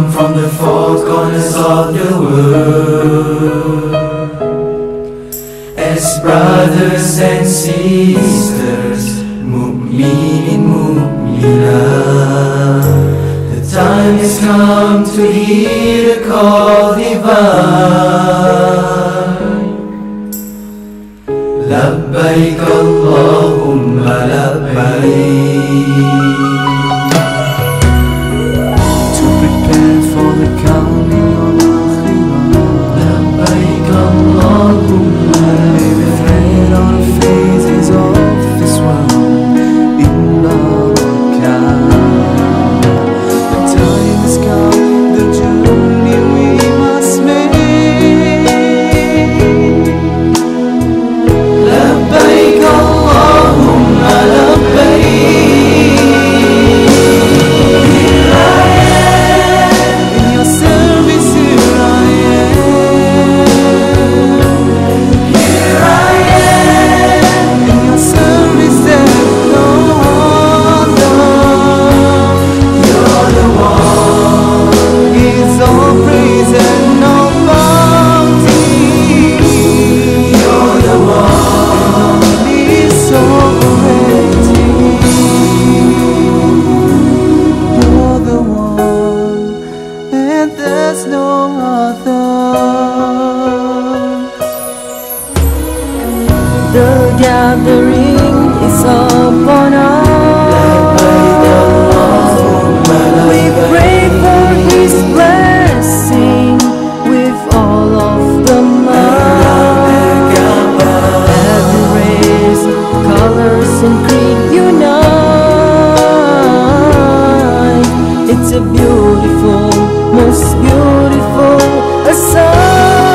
come from the four corners of the world as brothers and sisters, mu'minin mu'minah. The time has come to hear the call divine. Labbaik Allahumma labbaik. To prepare for the coming of Akhirah. Labbaik Allahumma labbaik. Every thread on the faces of this world in barakah. The time has come, the journey we must make. Labbaik Allahumma labbaik. Here I am, in your service here I am. Here I am, in your service there's no other. You're the one, is all praise and all bounty. You're the one, is all plenty. You're the one, and there's no other. The gathering is upon us. We pray for His blessing with all of the might. Every race, colors and creed unite. It's a beautiful, most beautiful sight.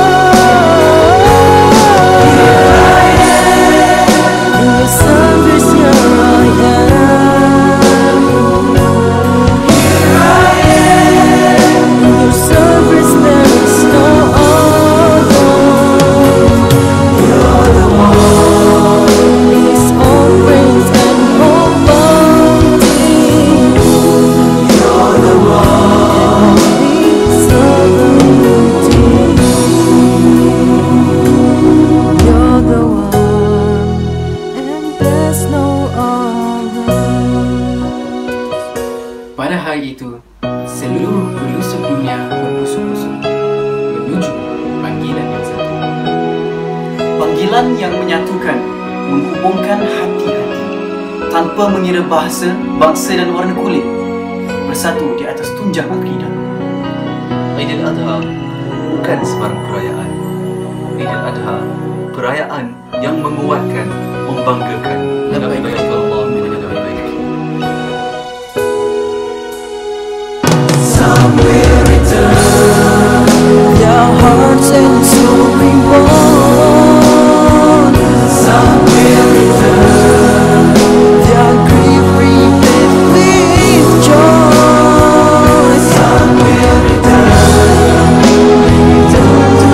In your service here I am. Here I am. In your service there is no other. You're the one, is all praise and all bounty. You're the one, And all sovereignty. You're the one, and there's no other. Pada hari itu, seluruh pelosok dunia berbusuk-busuk menuju panggilan yang satu. Panggilan yang menyatukan, menghubungkan hati-hati tanpa mengira bahasa, bangsa dan warna kulit, bersatu di atas tunjang akidah. Aidil Adha bukan sebarang perayaan. Aidil Adha perayaan yang menguatkan, membanggakan. Labbaik Allahumma labbaik. some will return. Their hearts and soul reborn. Some will return. Their grief replaced with joy. Some will return. Return to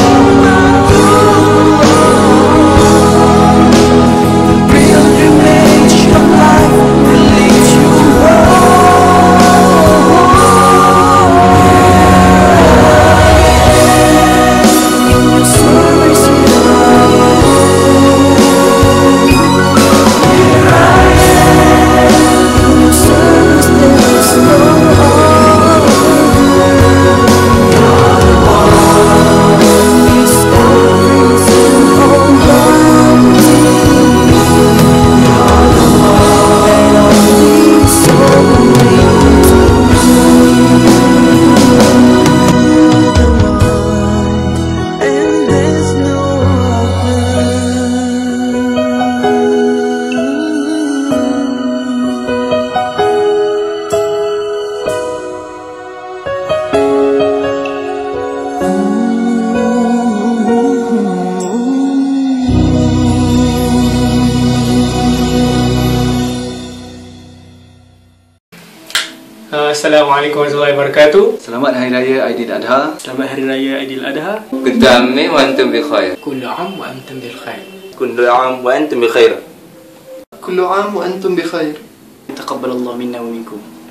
the pilgrimage of life will lead you in your service here I am. In your service there is no other. Is all praise and all bounty. And only so and there's no other. Assalamualaikum warahmatullahi wabarakatuh. Selamat Hari Raya Aidil Adha. Selamat Hari Raya Aidil Adha. كل عام وأنتم بخير. Kullu am wa antum bil khair. كل عام وأنتم بخير. كل عام وأنتم بخير. Taqabbalallahu minna wa minkum.